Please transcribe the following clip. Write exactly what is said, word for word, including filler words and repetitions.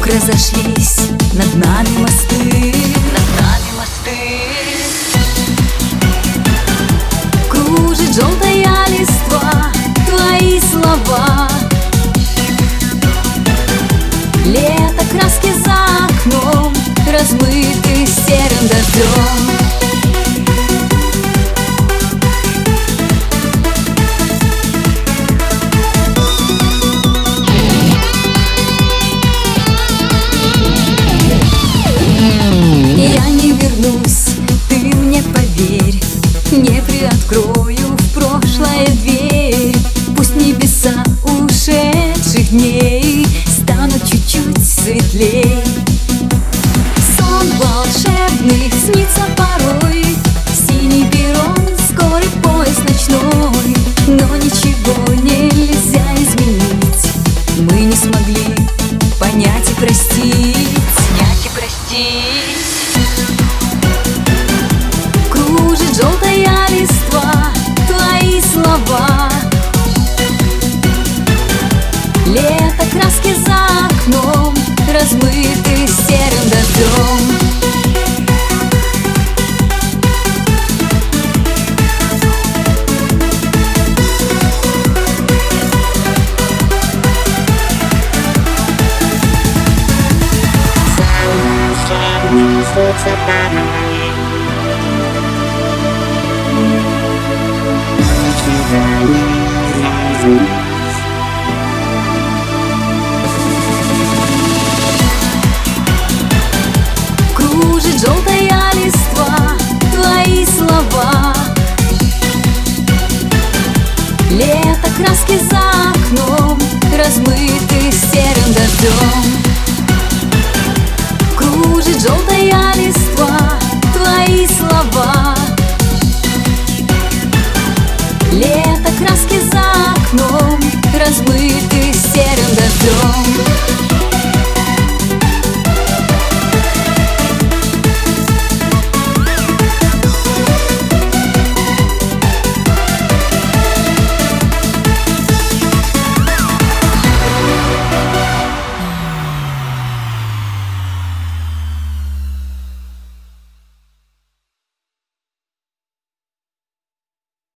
разошлись над нами мосты, над нами мосты. Кружит желтая листва, твои слова. Лето, краски за окном, размыты серым дождем. Я не вернусь, ты мне поверь, не приоткрою в прошлое дверь. Пусть небеса ушедших дней станут чуть-чуть светлей. Сон волшебный снится порой, синий перрон, скорый поезд ночной. Но ничего нельзя изменить, мы не смогли понять и простить, понять и простить. Кружит желтая листва, твои слова. Лето, краски за окном, размыты серым дождем. Кружит желтая листва, твои слова. Лето, краски за окном, размыты серым дождем.